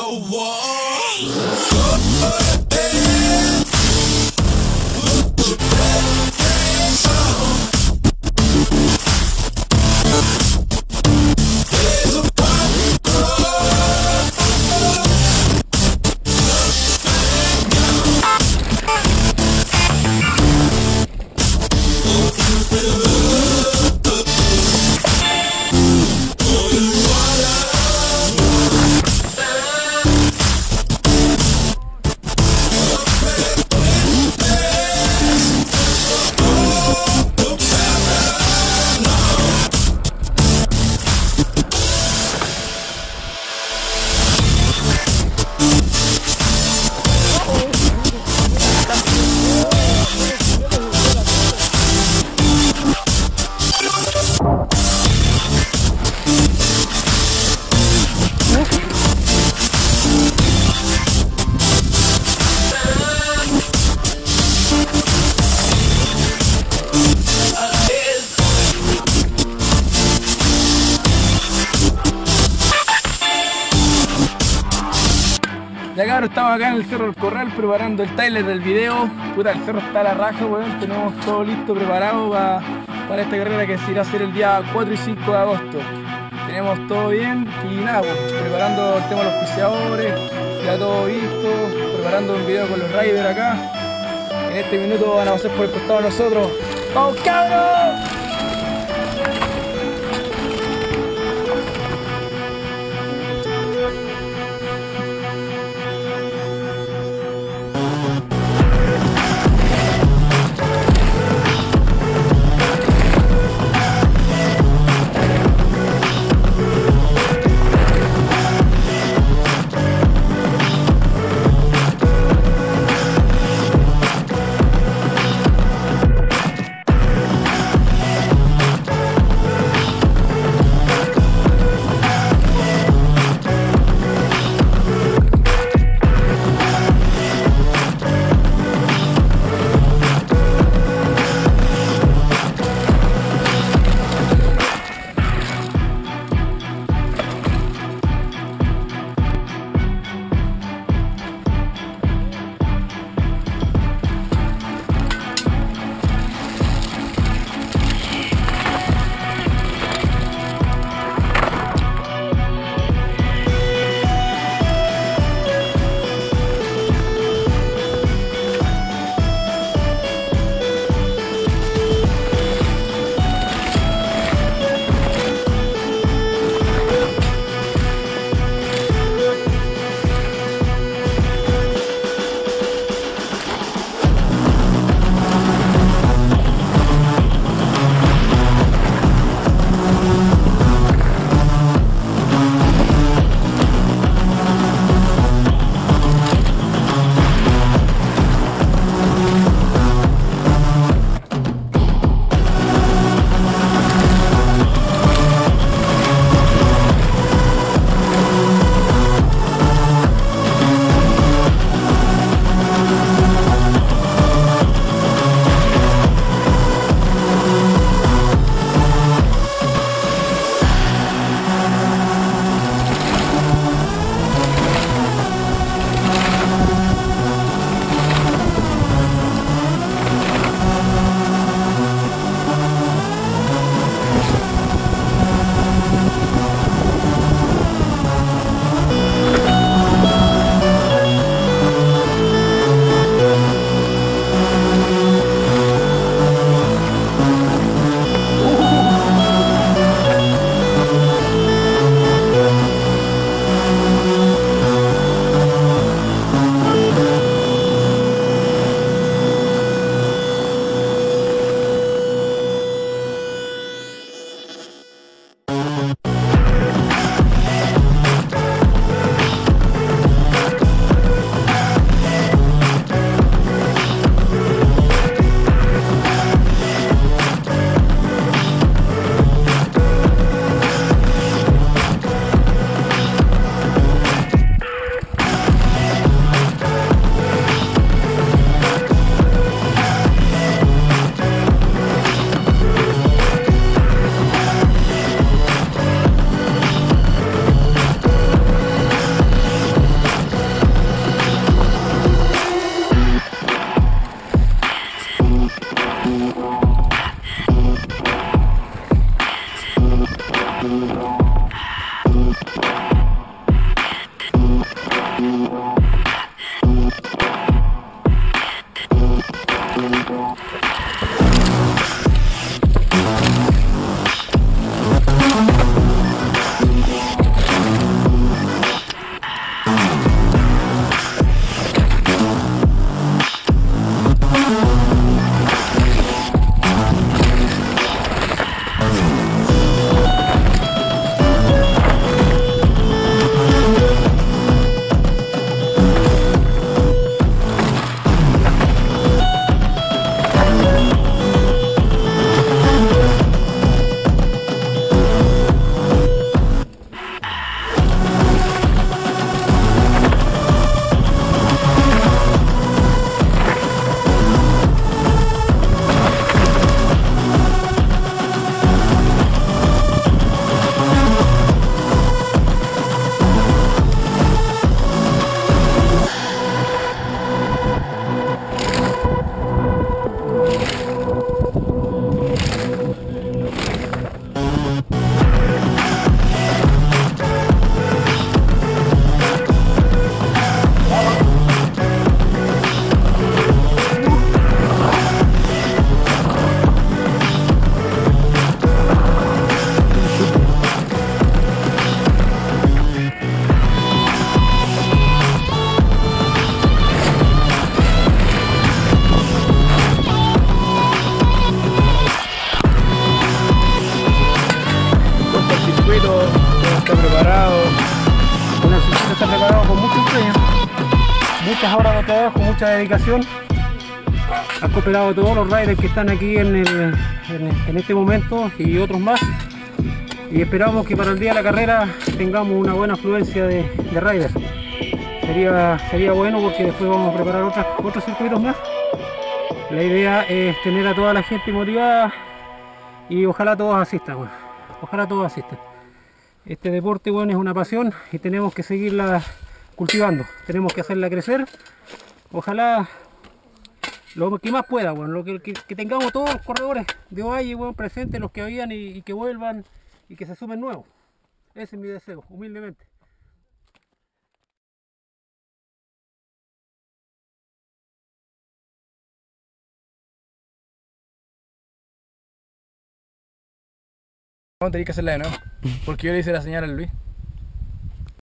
Ya cabrón, estamos acá en el Cerro del Corral preparando el trailer del video. Puta, el cerro está a la raja, weón. Tenemos todo listo, preparado para esta carrera que se irá a hacer el día 4 y 5 de agosto. Tenemos todo bien y nada, pues, preparando el tema de los auspiciadores, ya todo listo, preparando un video con los riders acá. En este minuto van a pasar por el costado de nosotros. ¡Vamos, cabros! Está preparado, el circuito está preparado con mucho empeño, muchas horas de trabajo, mucha dedicación. Han cooperado todos los riders que están aquí en este momento y otros más, y esperamos que para el día de la carrera tengamos una buena afluencia de riders. Sería bueno, porque después vamos a preparar otros circuitos más. La idea es tener a toda la gente motivada y ojalá todos asistan, bueno. Ojalá todos asistan. Este deporte, bueno, es una pasión y tenemos que seguirla cultivando, tenemos que hacerla crecer. Ojalá lo que más pueda, bueno, que tengamos todos los corredores de Ovalle, bueno, presentes, los que habían y que vuelvan y que se sumen nuevos. Ese es mi deseo, humildemente. Vamos a tener que hacerla de nuevo, porque yo le hice la señal al Luis.